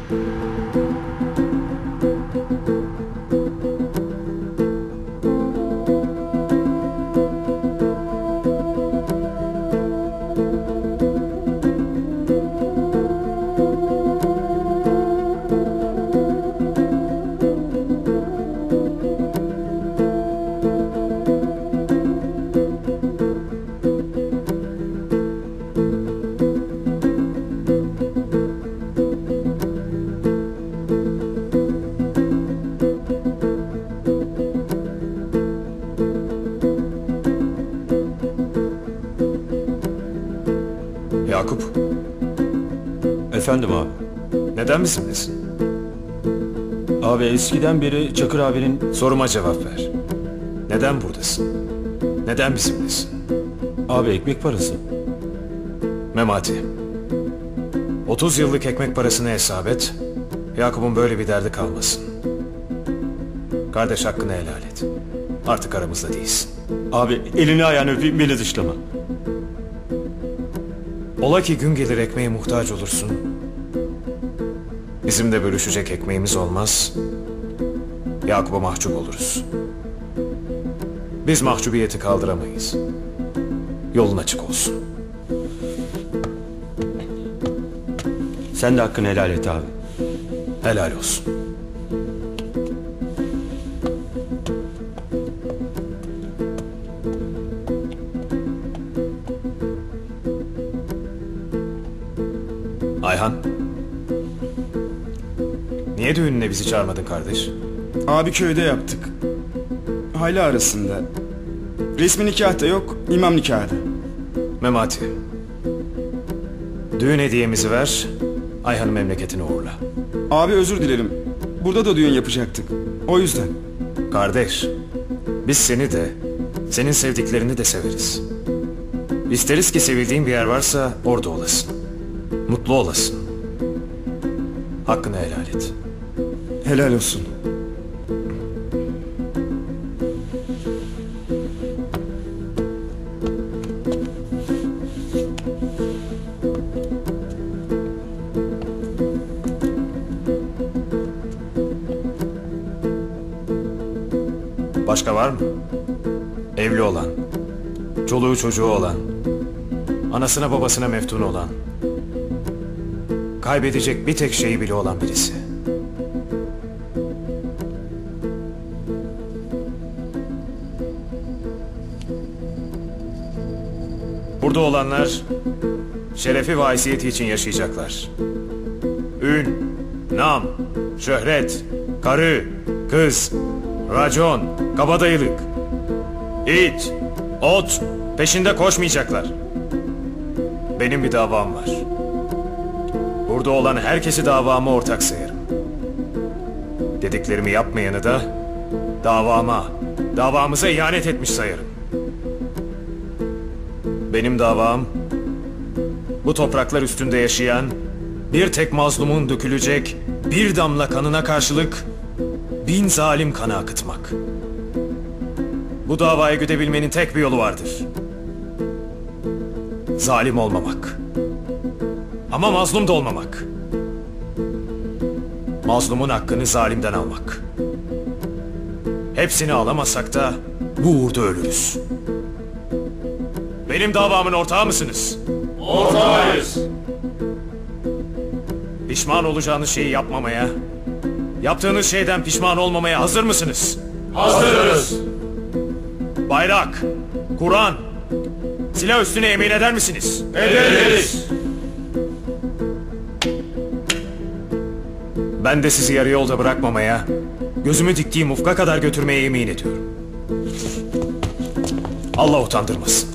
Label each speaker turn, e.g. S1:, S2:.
S1: Yakup.
S2: Efendim abi.
S1: Neden bizimlesin?
S2: Abi eskiden beri Çakır abinin...
S1: Soruma cevap ver. Neden buradasın? Neden bizimlesin?
S2: Abi ekmek parası.
S1: Memati. 30 yıllık ekmek parasını hesap et. Yakup'un böyle bir derdi kalmasın. Kardeş hakkını helal et. Artık aramızda değilsin.
S2: Abi elini ayağını öpeyim, beni dışlama.
S1: Ola ki gün gelir ekmeğe muhtaç olursun. Bizim de bölüşecek ekmeğimiz olmaz. Yakup'a mahcup oluruz. Biz mahcubiyeti kaldıramayız. Yolun açık olsun.
S2: Sen de hakkını helal et abi.
S1: Helal olsun. Ayhan. Niye düğününe bizi çağırmadın kardeş?
S3: Abi köyde yaptık. Aile arasında. Resmi nikah da yok, imam nikahı da.
S1: Memati. Düğün hediyemizi ver, Ayhan'ı memleketine uğurla.
S3: Abi özür dilerim. Burada da düğün yapacaktık. O yüzden.
S1: Kardeş, biz seni de, senin sevdiklerini de severiz. İsteriz ki sevildiğin bir yer varsa orada olasın. Mutlu olasın. Hakkını helal et.
S3: Helal olsun.
S1: Başka var mı? Evli olan, çoluğu çocuğu olan, anasına babasına meftun olan, kaybedecek bir tek şeyi bile olan birisi. Burada olanlar şerefi ve haysiyeti için yaşayacaklar. Ün, nam, şöhret, karı, kız, racon, kabadayılık, it, ot peşinde koşmayacaklar. Benim bir davam var. Burada olan herkesi davama ortak sayarım. Dediklerimi yapmayanı da davamıza ihanet etmiş sayarım. Benim davam, bu topraklar üstünde yaşayan bir tek mazlumun dökülecek bir damla kanına karşılık 1000 zalim kanı akıtmak. Bu davayı güdebilmenin tek bir yolu vardır. Zalim olmamak. Ama mazlum da olmamak. Mazlumun hakkını zalimden almak. Hepsini alamazsak da bu uğurda ölürüz. Benim davamın ortağı mısınız?
S4: Ortağıyız.
S1: Pişman olacağınız şeyi yapmamaya, yaptığınız şeyden pişman olmamaya hazır mısınız?
S4: Hazırız.
S1: Bayrak, Kur'an, silah üstüne yemin eder misiniz?
S4: Ederiz.
S1: Ben de sizi yarı yolda bırakmamaya, gözümü diktiğim ufka kadar götürmeye yemin ediyorum. Allah utandırmasın.